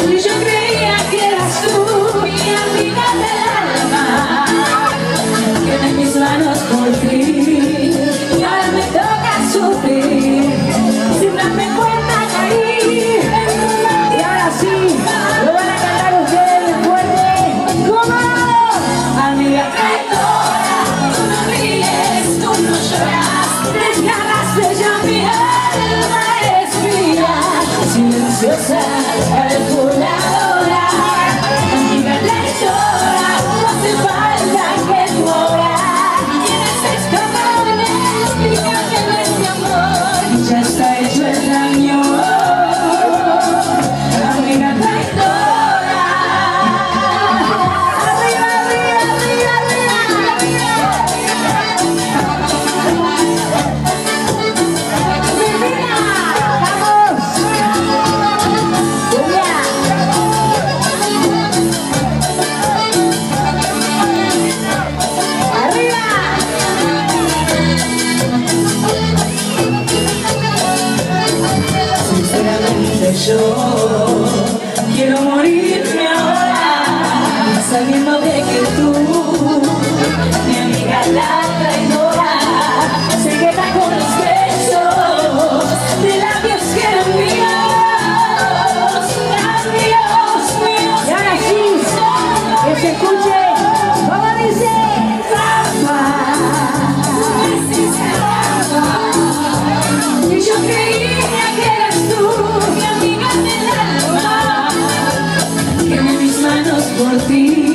Y yo creía que eras tú, mi amiga del alma, que en mis manos por ti, y ahora me toca sufrir, sin darme cuenta caí, y ahora sí, lo van a cantar ustedes fuerte, ¿cómo? Amiga traidora, tú no ríes, tú no lloras, desgarraste ya mi alma respira, silenciosa, calculadora, amiga traidora, no hace falta que tú obras, tienes escapatones, explícame de mi amor, ya está hecho el daño, amiga traidora. Arriba, arriba, arriba, arriba, arriba. ¡Vamos! ¡Cumbia! ¡Arriba! Sinceramente yo quiero morirme ahora, sabiendo de que tú, mi amiga la traidora, se queda con los besos de labios que eran míos, míos. Y ahora sí, que se escuche, ¿cómo dice? Y yo creía que eras tú, mi amiga del alma, que en mis manos por ti.